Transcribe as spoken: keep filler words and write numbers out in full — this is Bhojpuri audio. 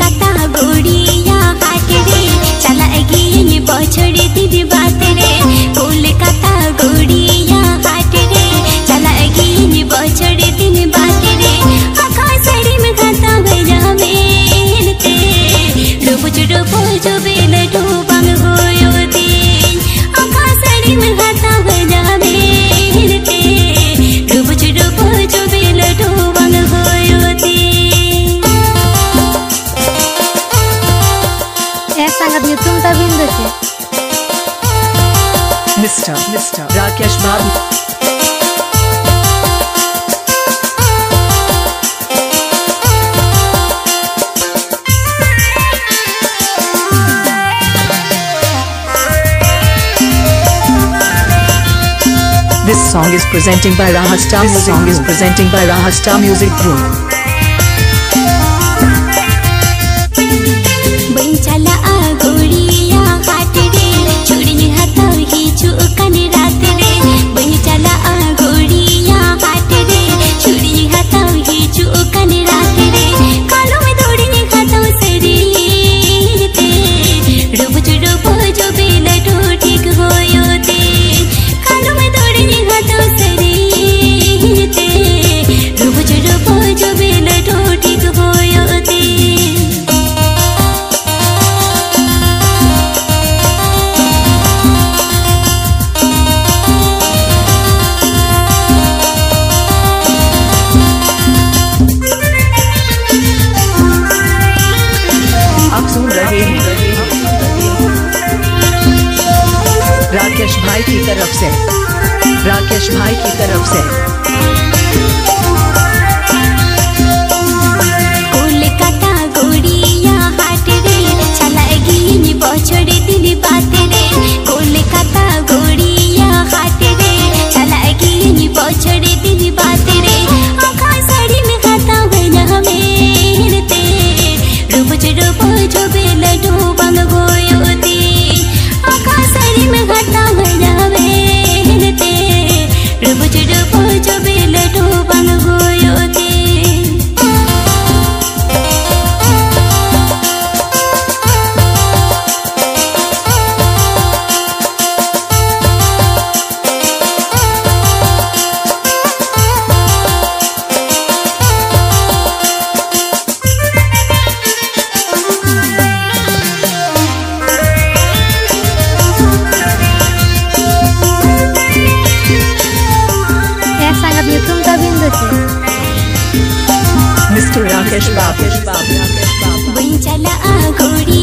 कोलकाता गोड़िया हाट रे चला गिन बछड़े दिन बात रे कोलकाता गोड़िया हाट रे चला गिन बछड़े दिन बात रे आखा साड़ी में खाता गया मेलते डुबुच डुबुच बेल डूबंग होयो दिन आखा साड़ी में खाता गया मेलते डुबुच डुबुच बेल डूबंग होयो दिन या सांगत YouTube ता बिंदू छे मिस्टर मिस्टर राकेश बाबू This song is presenting by Rahastar Music. This song is presenting by Rahastar Music Group. चला गोड़िया हाट रे चूड़ी हाथ ही चुकन रात रे बही चला गोड़िया हाट रे चूड़ी हाथ ही चुकन रात रे कालो में दौड़ी खातो शरीर ते डुबुच डुबुच बेल ठीक होयो ते कालो में दौड़ी खातो शरीर ते डुबुच डुबुच बेल ठीक होयो ते राकेश भाई की तरफ से राकेश भाई की तरफ से कोलकाता गोड़िया हाट रे चला गिन बछड़े दिन बात रे कोलकाता गोड़िया हाट रे चला गिन बछड़े दिन बात रे आखा साड़ी में खाता गया मेलते डुबुच डुबुच बेल डूबंग होयो दिन आखा साड़ी में खाता गया मेलते डुबुच डुबुच बेल डूबंग होयो दिन मिस्टर राकेश बाबू चला गोड़ी